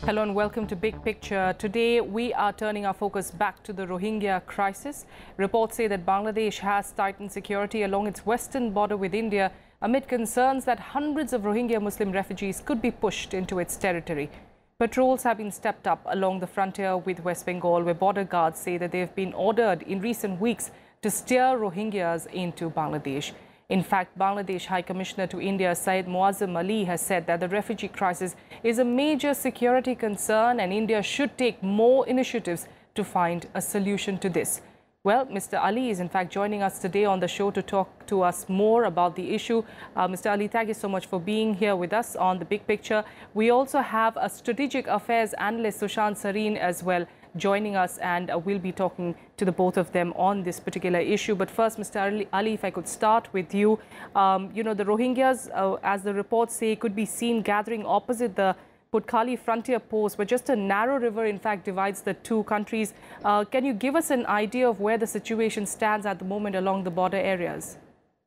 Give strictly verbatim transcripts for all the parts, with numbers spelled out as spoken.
Hello and welcome to Big Picture. Today we are turning our focus back to the Rohingya crisis. Reports say that Bangladesh has tightened security along its western border with India amid concerns that hundreds of Rohingya Muslim refugees could be pushed into its territory. Patrols have been stepped up along the frontier with West Bengal, where border guards say that they have been ordered in recent weeks to steer Rohingyas into Bangladesh. In fact, Bangladesh High Commissioner to India, Syed Muazzem has said that the refugee crisis is a major security concern and India should take more initiatives to find a solution to this. Well, Mister Ali is in fact joining us today on the show to talk to us more about the issue. Uh, Mister Ali, thank you so much for being here with us on The Big Picture. We also have a strategic affairs analyst, Sushant Sareen, as well, joining us, and uh, we'll be talking to the both of them on this particular issue. But first, Mister Ali, Ali if I could start with you. Um, you know, the Rohingyas, uh, as the reports say, could be seen gathering opposite the Putkali frontier post, where just a narrow river, in fact, divides the two countries. Uh, can you give us an idea of where the situation stands at the moment along the border areas?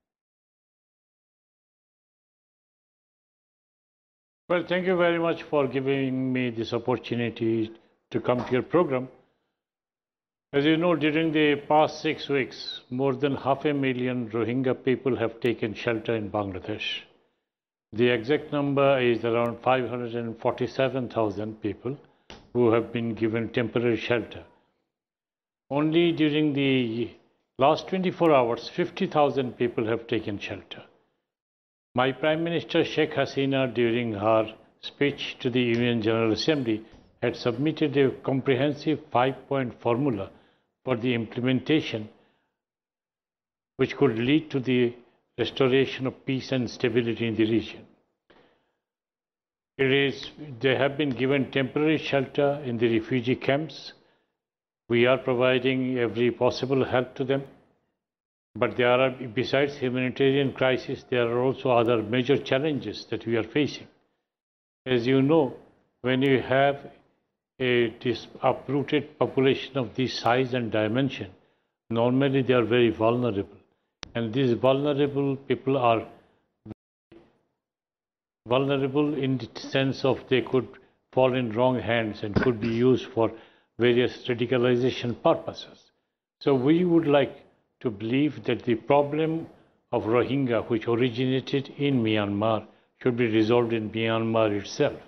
Well, thank you very much for giving me this opportunity to come to your program. As you know, during the past six weeks, more than half a million Rohingya people have taken shelter in Bangladesh. The exact number is around five hundred forty-seven thousand people who have been given temporary shelter. Only during the last twenty-four hours, fifty thousand people have taken shelter. My Prime Minister Sheikh Hasina, during her speech to the Union General Assembly, had submitted a comprehensive five-point formula for the implementation, which could lead to the restoration of peace and stability in the region. It is, they have been given temporary shelter in the refugee camps. We are providing every possible help to them. But there are, besides humanitarian crisis, there are also other major challenges that we are facing. As you know, when you have a uprooted population of this size and dimension, normally they are very vulnerable. And these vulnerable people are vulnerable in the sense of they could fall in wrong hands and could be used for various radicalization purposes. So we would like to believe that the problem of Rohingya, which originated in Myanmar, should be resolved in Myanmar itself.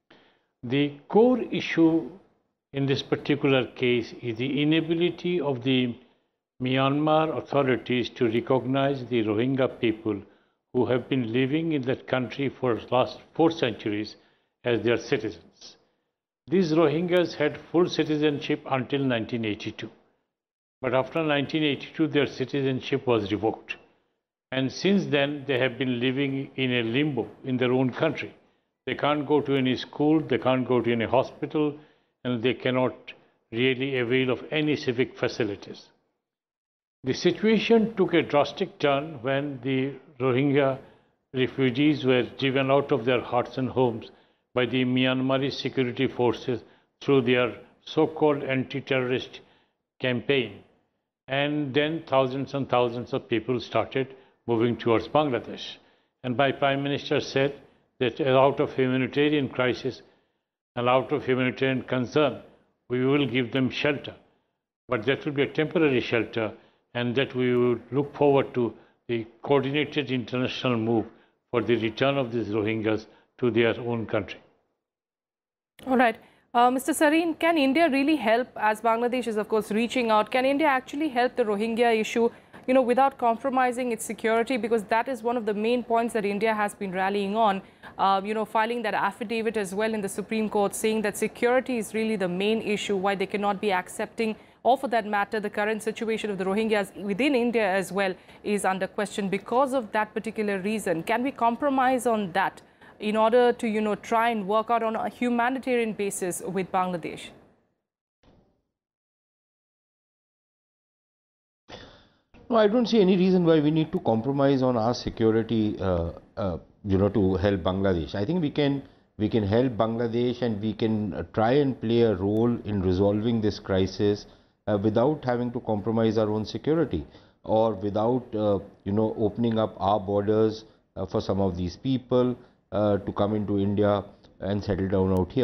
The core issue in this particular case is the inability of the Myanmar authorities to recognize the Rohingya people who have been living in that country for the last four centuries as their citizens. These Rohingyas had full citizenship until nineteen eighty-two. But after nineteen eighty-two, their citizenship was revoked. And since then, they have been living in a limbo in their own country. They can't go to any school, they can't go to any hospital, and they cannot really avail of any civic facilities. The situation took a drastic turn when the Rohingya refugees were driven out of their huts and homes by the Myanmari security forces through their so-called anti-terrorist campaign. And then thousands and thousands of people started moving towards Bangladesh. And my Prime Minister said that out of humanitarian crisis and out of humanitarian concern, we will give them shelter. But that will be a temporary shelter, and that we would look forward to the coordinated international move for the return of these Rohingyas to their own country. All right. Uh, Mister Sareen, can India really help, as Bangladesh is, of course, reaching out? Can India actually help the Rohingya issue, you know, without compromising its security? Because that is one of the main points that India has been rallying on, uh, you know, filing that affidavit as well in the Supreme Court, saying that security is really the main issue, why they cannot be accepting, or for that matter, the current situation of the Rohingyas within India as well is under question because of that particular reason. Can we compromise on that in order to, you know, try and work out on a humanitarian basis with Bangladesh? No, I don't see any reason why we need to compromise on our security, uh, uh, you know, to help Bangladesh. I think we can we can help Bangladesh, and we can uh, try and play a role in resolving this crisis uh, without having to compromise our own security, or without, uh, you know, opening up our borders uh, for some of these people uh, to come into India and settle down out here.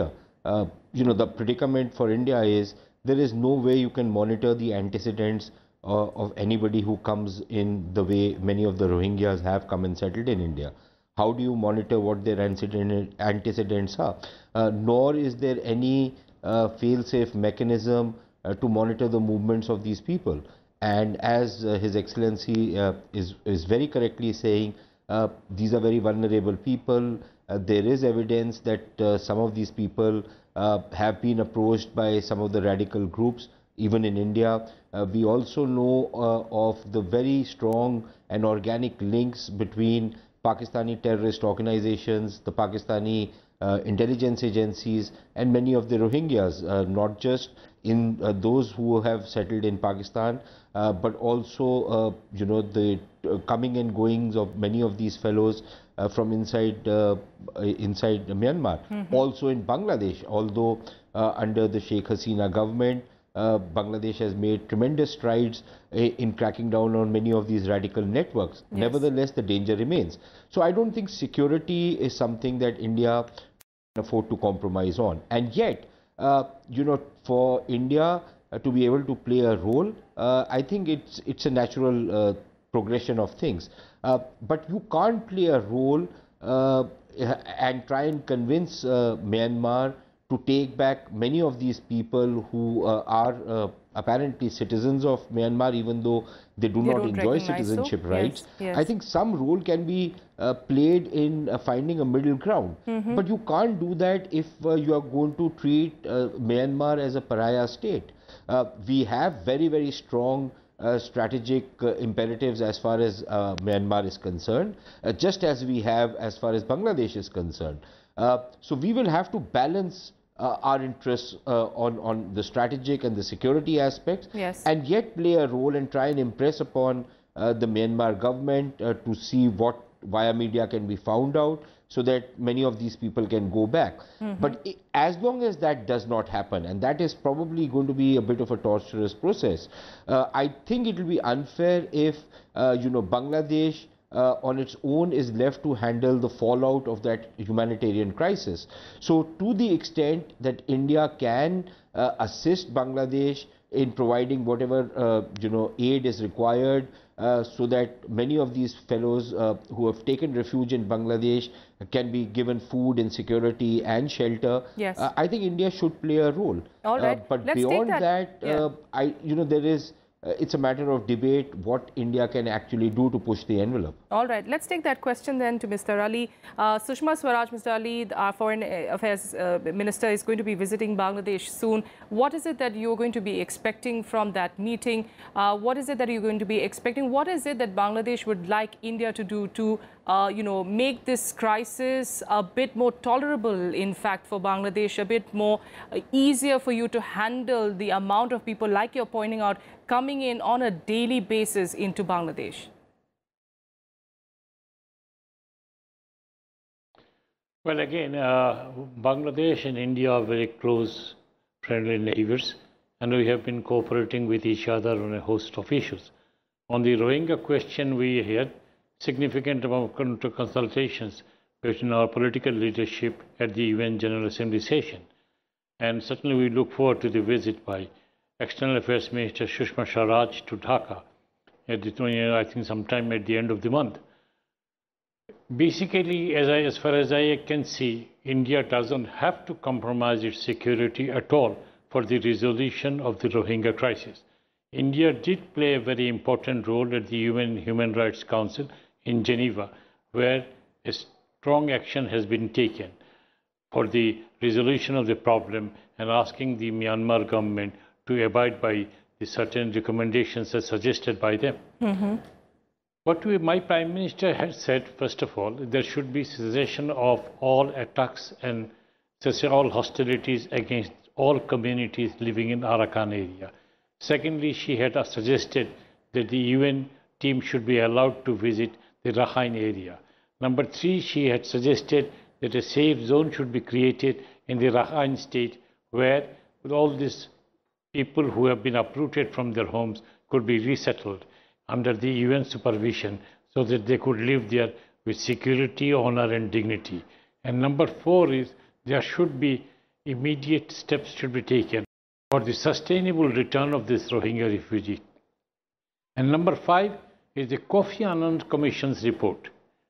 uh, you know, the predicament for India is there is no way you can monitor the antecedents uh, of anybody who comes in the way many of the Rohingyas have come and settled in India. How do you monitor what their antecedents are? Uh, nor is there any uh, fail-safe mechanism uh, to monitor the movements of these people. And as uh, His Excellency uh, is, is very correctly saying, uh, these are very vulnerable people. Uh, there is evidence that uh, some of these people uh, have been approached by some of the radical groups, even in India. Uh, we also know uh, of the very strong and organic links between Pakistani terrorist organizations, the Pakistani uh, intelligence agencies, and many of the Rohingyas, uh, not just in uh, those who have settled in Pakistan, uh, but also, uh, you know, the uh, coming and goings of many of these fellows uh, from inside uh, inside Myanmar, mm-hmm. also in Bangladesh. Although uh, under the Sheikh Hasina government, Uh, Bangladesh has made tremendous strides uh, in cracking down on many of these radical networks. Yes. Nevertheless, the danger remains. So I don't think security is something that India can afford to compromise on. And yet, uh, you know, for India uh, to be able to play a role, uh, I think it's, it's a natural uh, progression of things. Uh, but you can't play a role uh, and try and convince uh, Myanmar to take back many of these people who uh, are uh, apparently citizens of Myanmar, even though they do they not enjoy citizenship so? rights. Yes, yes. I think some role can be uh, played in uh, finding a middle ground. Mm-hmm. But you can't do that if uh, you are going to treat uh, Myanmar as a pariah state. Uh, we have very, very strong uh, strategic uh, imperatives as far as uh, Myanmar is concerned, uh, just as we have as far as Bangladesh is concerned. Uh, so we will have to balance uh, our interests uh, on, on the strategic and the security aspects, yes. and yet play a role and try and impress upon uh, the Myanmar government uh, to see what via media can be found out, so that many of these people can go back. Mm-hmm. But it, as long as that does not happen, and that is probably going to be a bit of a torturous process, uh, I think it will be unfair if uh, you know, Bangladesh Uh, on its own is left to handle the fallout of that humanitarian crisis. So to the extent that India can uh, assist Bangladesh in providing whatever uh, you know, aid is required, uh, so that many of these fellows uh, who have taken refuge in Bangladesh can be given food and security and shelter, yes. uh, I think India should play a role. All right. Uh, but Let's beyond take that, that, yeah. uh, I you know, there is Uh, it's a matter of debate what India can actually do to push the envelope. All right, let's take that question then to Mister Ali. Uh, Sushma Swaraj, Mister Ali, our Foreign Affairs uh, Minister, is going to be visiting Bangladesh soon. What is it that you're going to be expecting from that meeting? Uh, what is it that you're going to be expecting? What is it that Bangladesh would like India to do to, uh, you know, make this crisis a bit more tolerable, in fact, for Bangladesh, a bit more uh, easier for you to handle the amount of people, like you're pointing out, coming in on a daily basis into Bangladesh? Well, again, uh, Bangladesh and India are very close, friendly neighbors, and we have been cooperating with each other on a host of issues. On the Rohingya question, we had significant amount of consultations between our political leadership at the U N General Assembly session. And certainly we look forward to the visit by External Affairs Minister Sushma Swaraj to Dhaka, at the, I think sometime at the end of the month. Basically, as, I, as far as I can see, India doesn't have to compromise its security at all for the resolution of the Rohingya crisis. India did play a very important role at the U N Human Rights Council in Geneva, where a strong action has been taken for the resolution of the problem and asking the Myanmar government to abide by the certain recommendations as suggested by them. Mm-hmm. What we, my Prime Minister had said, first of all, there should be cessation of all attacks and all hostilities against all communities living in Arakan area. Secondly, she had suggested that the U N team should be allowed to visit the Rakhine area. Number three, she had suggested that a safe zone should be created in the Rakhine state, where with all these people who have been uprooted from their homes could be resettled under the U N supervision, so that they could live there with security, honor and dignity. And number four is there should be immediate steps should be taken for the sustainable return of this Rohingya refugee. And number five is the Kofi Annan Commission's report.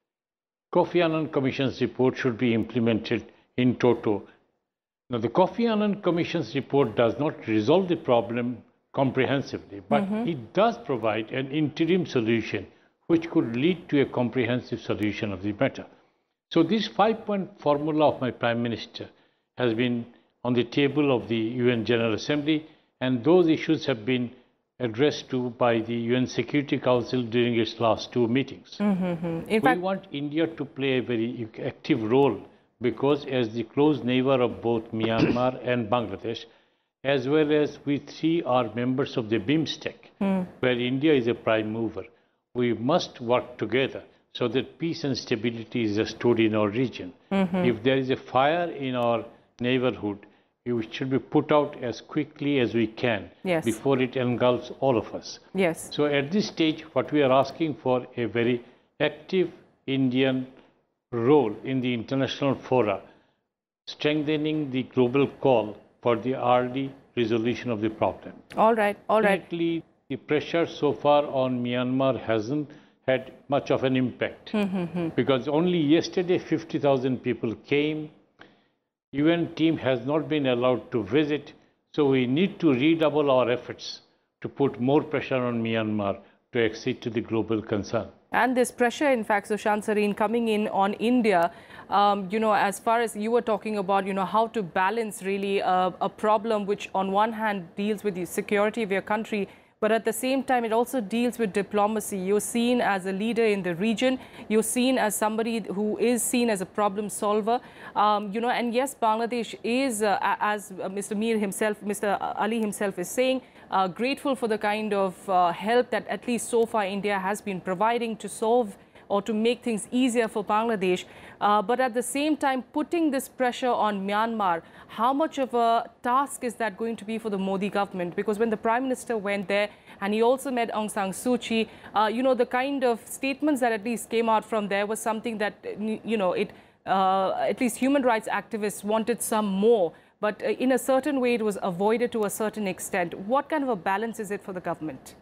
Kofi Annan Commission's report should be implemented in toto. Now, the Kofi Annan Commission's report does not resolve the problem comprehensively, but mm-hmm. it does provide an interim solution which could lead to a comprehensive solution of the matter. So this five-point formula of my Prime Minister has been on the table of the U N General Assembly, and those issues have been addressed to by the U N Security Council during its last two meetings. Mm-hmm. In we fact, want India to play a very active role because as the close neighbor of both Myanmar and Bangladesh, as well as we three are members of the BIMSTEC, mm. where India is a prime mover, we must work together so that peace and stability is restored in our region. Mm-hmm. If there is a fire in our neighborhood, it should be put out as quickly as we can yes. before it engulfs all of us. Yes. So at this stage, what we are asking for a very active Indian role in the international fora, strengthening the global call for the early resolution of the problem. All right, all right. Definitely, the pressure so far on Myanmar hasn't had much of an impact mm-hmm. because only yesterday fifty thousand people came. U N team has not been allowed to visit, so we need to redouble our efforts to put more pressure on Myanmar to accede to the global concern. And this pressure, in fact, Sushant, Sareen, coming in on India, um, you know, as far as you were talking about, you know, how to balance really a, a problem which on one hand deals with the security of your country, but at the same time, it also deals with diplomacy. You're seen as a leader in the region. You're seen as somebody who is seen as a problem solver. Um, you know, and yes, Bangladesh is, uh, as Mister Mir himself, Mister Ali himself is saying, uh, grateful for the kind of uh, help that at least so far India has been providing to solve or to make things easier for Bangladesh. Uh, but at the same time, putting this pressure on Myanmar, how much of a task is that going to be for the Modi government? Because when the Prime Minister went there and he also met Aung San Suu Kyi, uh, you know, the kind of statements that at least came out from there was something that, you know, it uh, at least human rights activists wanted some more. But uh, in a certain way, it was avoided to a certain extent. What kind of a balance is it for the government?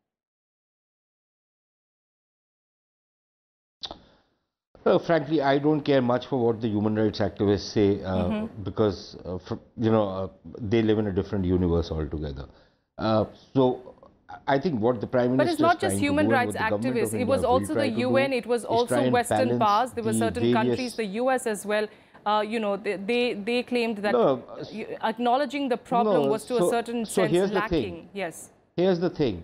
Uh, frankly, I don't care much for what the human rights activists say uh, mm-hmm. because, uh, for, you know, uh, they live in a different universe altogether. Uh, so, I think what the Prime Minister But it's not just human rights activists. It was also the U N. It was also Western powers. There were certain countries, the U S as well. Uh, you know, they, they, they claimed that no, acknowledging the problem no, was to so, a certain so sense here's lacking. The thing. Yes. Here's the thing.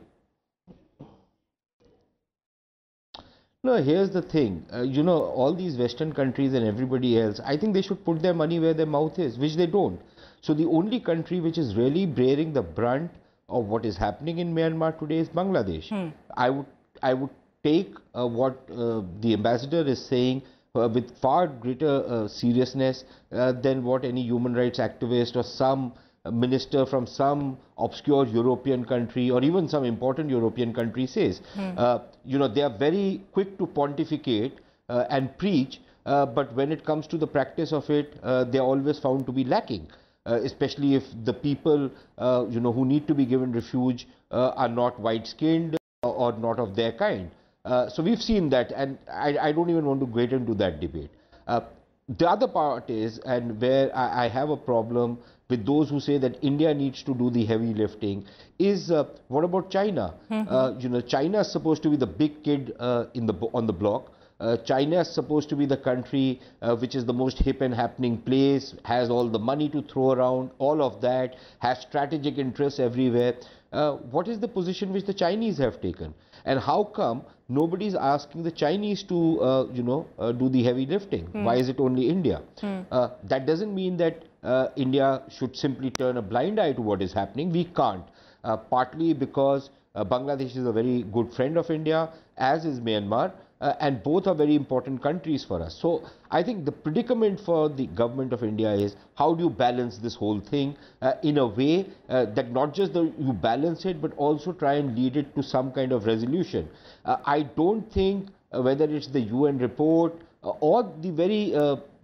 No, here's the thing. Uh, you know, all these Western countries and everybody else, I think they should put their money where their mouth is, which they don't. So the only country which is really bearing the brunt of what is happening in Myanmar today is Bangladesh. Hmm. I would, I would take uh, what uh, the ambassador is saying uh, with far greater uh, seriousness uh, than what any human rights activist or some minister from some obscure European country or even some important European country says. Hmm. Uh, you know, they are very quick to pontificate uh, and preach, uh, but when it comes to the practice of it, uh, they are always found to be lacking, uh, especially if the people, uh, you know, who need to be given refuge uh, are not white-skinned or, or not of their kind. Uh, so we've seen that, and I, I don't even want to get into that debate. Uh, the other part is, and where I, I have a problem with those who say that India needs to do the heavy lifting, is uh, what about China? Mm-hmm. uh, you know, China is supposed to be the big kid uh, in the on the block. Uh, China is supposed to be the country uh, which is the most hip and happening place, has all the money to throw around, all of that, has strategic interests everywhere. Uh, what is the position which the Chinese have taken? And how come nobody is asking the Chinese to, uh, you know, uh, do the heavy lifting? Mm. Why is it only India? Mm. Uh, that doesn't mean that uh, India should simply turn a blind eye to what is happening. We can't. Uh, partly because uh, Bangladesh is a very good friend of India, as is Myanmar, uh, and both are very important countries for us. So I think the predicament for the government of India is how do you balance this whole thing uh, in a way uh, that not just the, you balance it, but also try and lead it to some kind of resolution. Uh, I don't think uh, whether it's the U N report uh, or the very uh,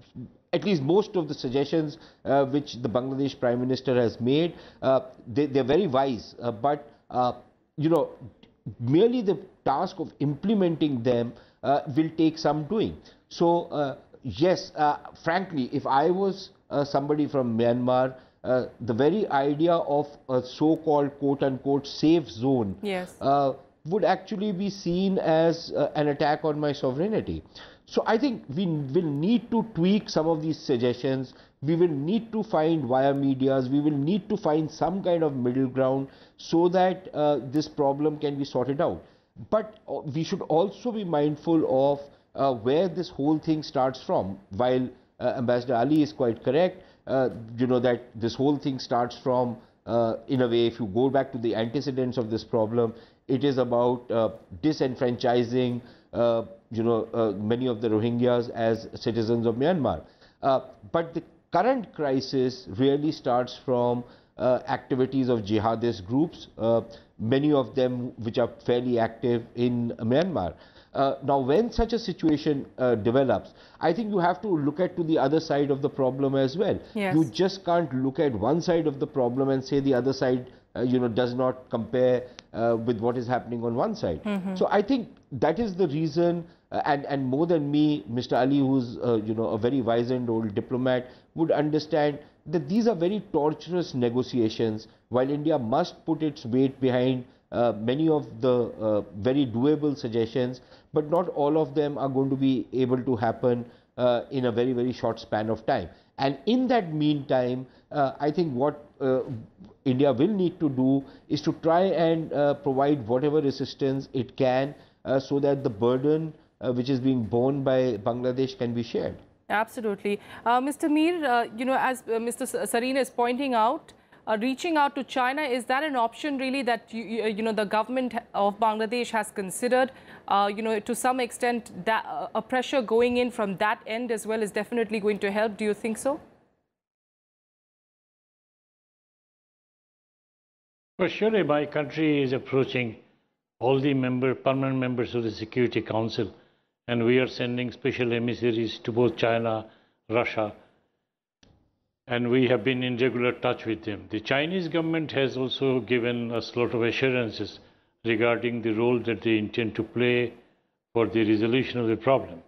at least most of the suggestions uh, which the Bangladesh Prime Minister has made, uh, they, they're very wise, uh, but uh, you know, merely the task of implementing them uh, will take some doing. So uh, yes, uh, frankly, if I was uh, somebody from Myanmar, uh, the very idea of a so-called quote-unquote safe zone yes. uh, would actually be seen as uh, an attack on my sovereignty. So I think we will need to tweak some of these suggestions. We will need to find via medias, we will need to find some kind of middle ground so that uh, this problem can be sorted out. But uh, we should also be mindful of uh, where this whole thing starts from. While uh, Ambassador Ali is quite correct, uh, you know, that this whole thing starts from, uh, in a way, if you go back to the antecedents of this problem, it is about uh, disenfranchising uh, you know, uh, many of the Rohingyas as citizens of Myanmar. Uh, but the current crisis really starts from uh, activities of jihadist groups, uh, many of them which are fairly active in Myanmar. Uh, now, when such a situation uh, develops, I think you have to look at to the other side of the problem as well. Yes. You just can't look at one side of the problem and say the other side uh, you know, does not compare uh, with what is happening on one side. Mm-hmm. So I think that is the reason, uh, and, and more than me, Mister Ali, who's uh, you know, a very wizened old diplomat, would understand that these are very torturous negotiations. While India must put its weight behind uh, many of the uh, very doable suggestions, but not all of them are going to be able to happen uh, in a very, very short span of time. And in that meantime, uh, I think what uh, India will need to do is to try and uh, provide whatever assistance it can uh, so that the burden uh, which is being borne by Bangladesh can be shared. Absolutely. Uh, Mister Mir, uh, you know, as uh, Mister Sareen is pointing out, uh, reaching out to China, is that an option really that, you, you, you know, the government of Bangladesh has considered? Uh, you know, to some extent, that uh, a pressure going in from that end as well is definitely going to help. Do you think so? For sure, my country is approaching all the member, permanent members of the Security Council, and we are sending special emissaries to both China, Russia, and we have been in regular touch with them. The Chinese government has also given us a lot of assurances regarding the role that they intend to play for the resolution of the problem.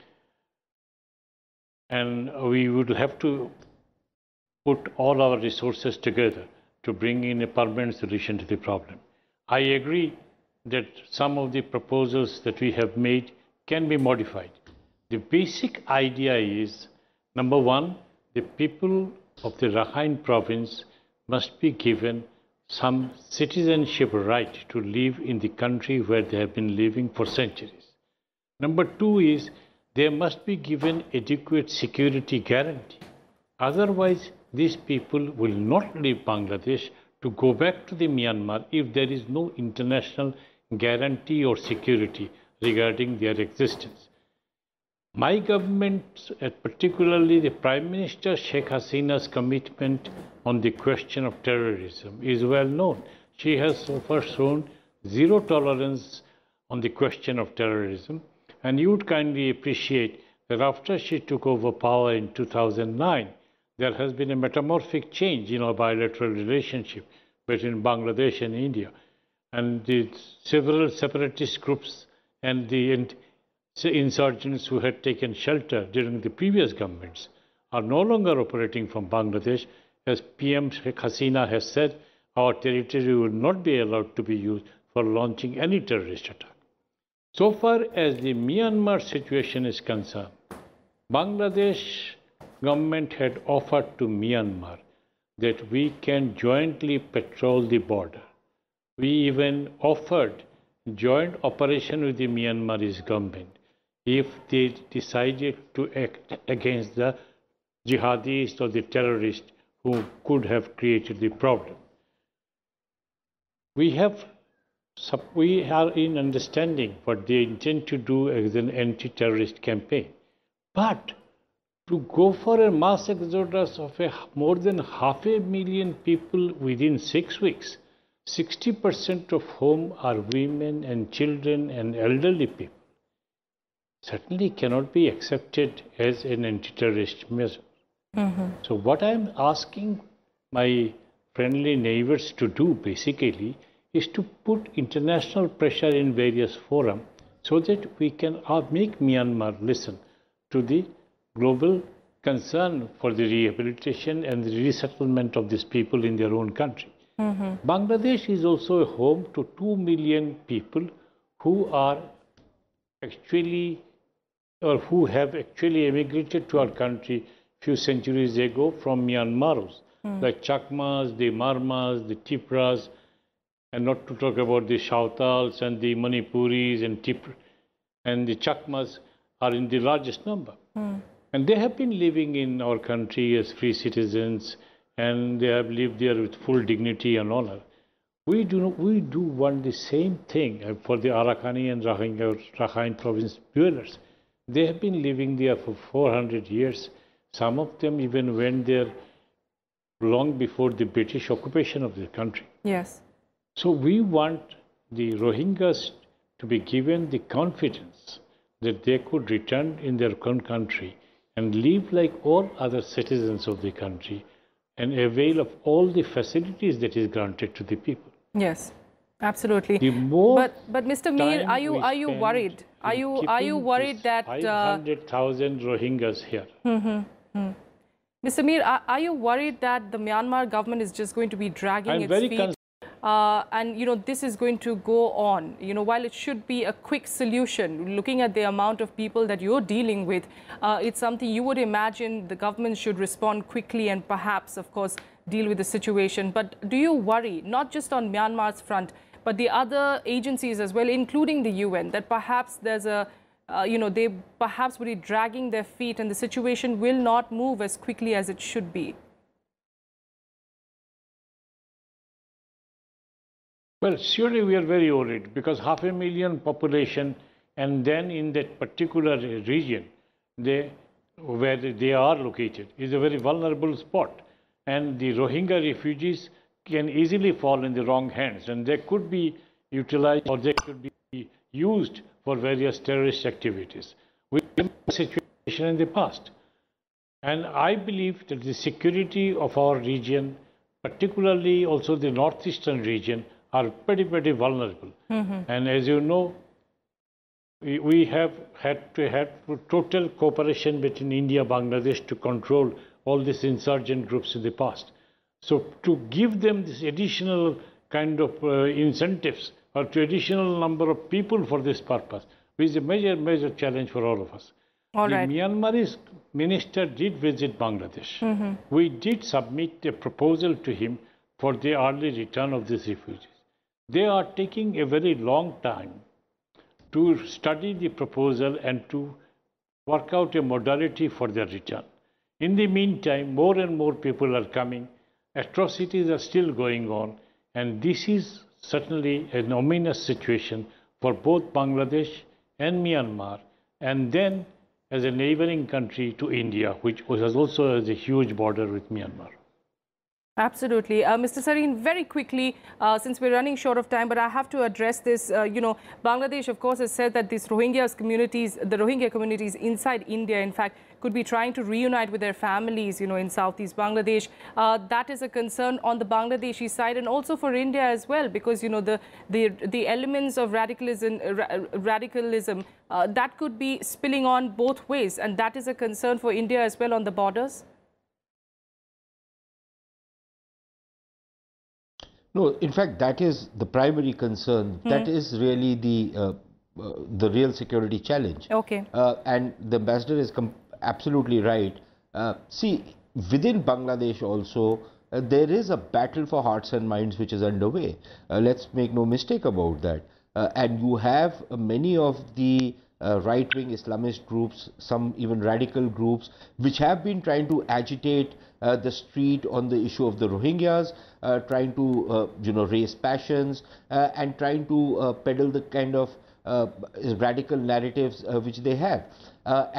And we would have to put all our resources together to bring in a permanent solution to the problem. I agree that some of the proposals that we have made can be modified. The basic idea is, number one, the people of the Rakhine province must be given some citizenship right to live in the country where they have been living for centuries. Number two is, they must be given adequate security guarantee. Otherwise, these people will not leave Bangladesh to go back to the Myanmar if there is no international guarantee or security regarding their existence. My government, particularly the Prime Minister Sheikh Hasina's commitment on the question of terrorism is well known. She has so far shown zero tolerance on the question of terrorism, and you would kindly appreciate that after she took over power in two thousand nine, there has been a metamorphic change in our bilateral relationship between Bangladesh and India. And the several separatist groups and the insurgents who had taken shelter during the previous governments are no longer operating from Bangladesh. As P M Sheikh Hasina has said, our territory will not be allowed to be used for launching any terrorist attack. So far as the Myanmar situation is concerned, Bangladesh government had offered to Myanmar that we can jointly patrol the border. We even offered joint operation with the Myanmarese government if they decided to act against the jihadists or the terrorists who could have created the problem. We have, we are in understanding what they intend to do as an anti-terrorist campaign. But to go for a mass exodus of a, more than half a million people within six weeks, sixty percent of whom are women and children and elderly people. certainly cannot be accepted as an anti-terrorist measure. Mm-hmm. So what I'm asking my friendly neighbors to do basically is to put international pressure in various forums so that we can uh, make Myanmar listen to the global concern for the rehabilitation and the resettlement of these people in their own country. Mm-hmm. Bangladesh is also a home to two million people who are actually or who have actually emigrated to our country few centuries ago from Myanmar, mm. the Chakmas, the Marmas, the Tipras, and not to talk about the Shautals and the Manipuris and Tip and the Chakmas are in the largest number. Mm. And they have been living in our country as free citizens, and they have lived there with full dignity and honor. We do, we do want the same thing for the Arakkani and Rohingya, Rakhine province dwellers. They have been living there for four hundred years. Some of them even went there long before the British occupation of the country. Yes. So we want the Rohingyas to be given the confidence that they could return in their own country and live like all other citizens of the country and avail of all the facilities that is granted to the people. Yes, absolutely. The more but but Mister Mir, are you are you worried? Are you are you worried that five hundred thousand uh, Rohingyas here? Mm-hmm, mm. Mister Mir, are, are you worried that the Myanmar government is just going to be dragging I'm its very feet? Uh, and, you know, this is going to go on, you know, while it should be a quick solution, looking at the amount of people that you're dealing with, uh, it's something you would imagine the government should respond quickly and perhaps, of course, deal with the situation. But do you worry, not just on Myanmar's front, but the other agencies as well, including the U N, that perhaps there's a, uh, you know, they perhaps would be dragging their feet and the situation will not move as quickly as it should be? Well, surely we are very worried because half a million population, and then in that particular region, they, where they are located, is a very vulnerable spot. And the Rohingya refugees can easily fall in the wrong hands, and they could be utilized or they could be used for various terrorist activities. We have a situation in the past. And I believe that the security of our region, particularly also the northeastern region, are pretty, pretty vulnerable. Mm-hmm. And as you know, we, we have had to have total cooperation between India and Bangladesh to control all these insurgent groups in the past. So to give them this additional kind of uh, incentives or to additional number of people for this purpose is a major, major challenge for all of us. All the right. Myanmarese minister did visit Bangladesh. Mm-hmm. We did submit a proposal to him for the early return of these refugees. They are taking a very long time to study the proposal and to work out a modality for their return. In the meantime, more and more people are coming. Atrocities are still going on. And this is certainly an ominous situation for both Bangladesh and Myanmar. And then as a neighboring country to India, which has also has a huge border with Myanmar. Absolutely. Uh, Mister Sareen, very quickly, uh, since we're running short of time, but I have to address this. Uh, you know, Bangladesh, of course, has said that these Rohingya communities, the Rohingya communities inside India, in fact, could be trying to reunite with their families, you know, in southeast Bangladesh. Uh, that is a concern on the Bangladeshi side and also for India as well, because, you know, the the, the elements of radicalism, ra radicalism uh, that could be spilling on both ways. And that is a concern for India as well on the borders. No, in fact, that is the primary concern. Hmm. That is really the uh, uh, the real security challenge. Okay. Uh, and the ambassador is absolutely right. Uh, see, within Bangladesh also, uh, there is a battle for hearts and minds which is underway. Uh, let's make no mistake about that. Uh, and you have uh, many of the uh, right-wing Islamist groups, some even radical groups, which have been trying to agitate uh, the street on the issue of the Rohingyas, uh, trying to uh, you know raise passions uh, and trying to uh, peddle the kind of uh, radical narratives uh, which they have. Uh, and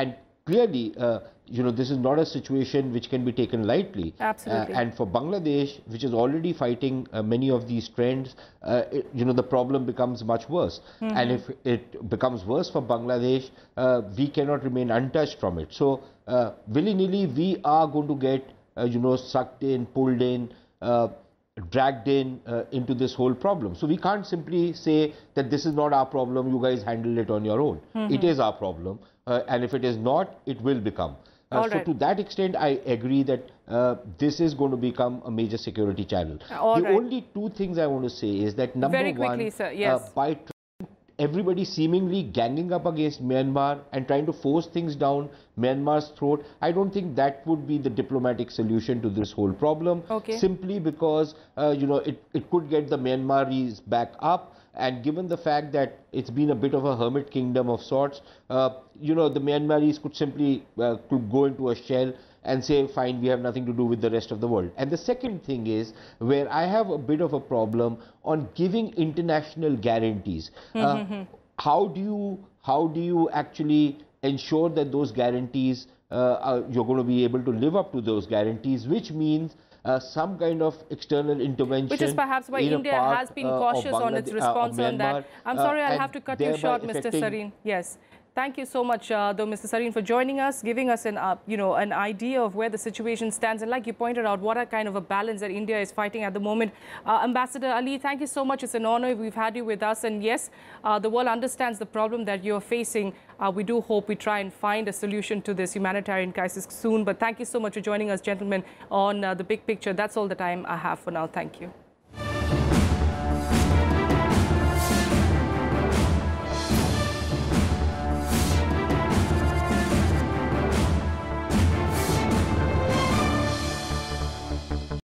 clearly, uh, you know, this is not a situation which can be taken lightly. Absolutely. Uh, and for Bangladesh, which is already fighting uh, many of these trends, uh, it, you know, the problem becomes much worse. Mm-hmm. And if it becomes worse for Bangladesh, uh, we cannot remain untouched from it. So, uh, willy-nilly, we are going to get, uh, you know, sucked in, pulled in, uh, dragged in uh, into this whole problem. So we can't simply say that this is not our problem, you guys handle it on your own. Mm-hmm. It is our problem, uh, and if it is not, it will become. Uh, so right. to that extent, I agree that uh, this is going to become a major security channel. All the right. only two things I want to say is that number Very quickly, one, sir. Yes. Uh, by everybody seemingly ganging up against Myanmar and trying to force things down Myanmar's throat, I don't think that would be the diplomatic solution to this whole problem. Okay. Simply because, uh, you know, it, it could get the Myanmaris back up. And given the fact that it's been a bit of a hermit kingdom of sorts, uh, you know, the Myanmaris could simply uh, could go into a shell and say, fine, we have nothing to do with the rest of the world. And the second thing is where I have a bit of a problem on giving international guarantees. Mm-hmm. uh, how do you how do you actually ensure that those guarantees, uh, are, you're going to be able to live up to those guarantees, which means Uh, some kind of external intervention. Which is perhaps why India part, has been uh, cautious on its response uh, on that. I'm sorry, uh, I'll have to cut you short, Mister Sareen. Yes. Thank you so much, uh, though, Mister Sareen, for joining us, giving us an, uh, you know, an idea of where the situation stands. And like you pointed out, what a kind of a balance that India is fighting at the moment. Uh, Ambassador Ali, thank you so much. It's an honor we've had you with us. And yes, uh, the world understands the problem that you're facing. Uh, we do hope we try and find a solution to this humanitarian crisis soon. But thank you so much for joining us, gentlemen, on uh, The Big Picture. That's all the time I have for now. Thank you.